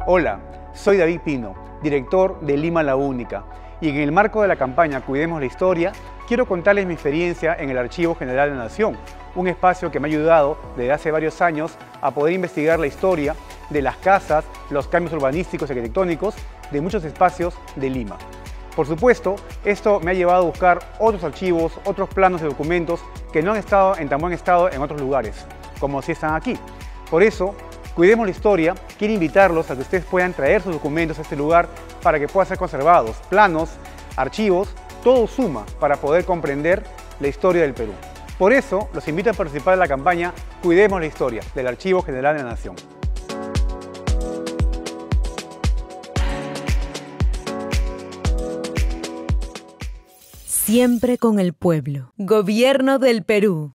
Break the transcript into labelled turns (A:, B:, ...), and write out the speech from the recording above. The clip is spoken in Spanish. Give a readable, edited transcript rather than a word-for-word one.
A: Hola, soy David Pino, director de Lima la Única, y en el marco de la campaña Cuidemos la Historia, quiero contarles mi experiencia en el Archivo General de la Nación, un espacio que me ha ayudado desde hace varios años a poder investigar la historia de las casas, los cambios urbanísticos y arquitectónicos de muchos espacios de Lima. Por supuesto, esto me ha llevado a buscar otros archivos, otros planos de documentos que no han estado en tan buen estado en otros lugares, como si están aquí. Por eso, Cuidemos la Historia quiere invitarlos a que ustedes puedan traer sus documentos a este lugar para que puedan ser conservados. Planos, archivos, todo suma para poder comprender la historia del Perú. Por eso, los invito a participar en la campaña Cuidemos la Historia del Archivo General de la Nación.
B: Siempre con el pueblo. Gobierno del Perú.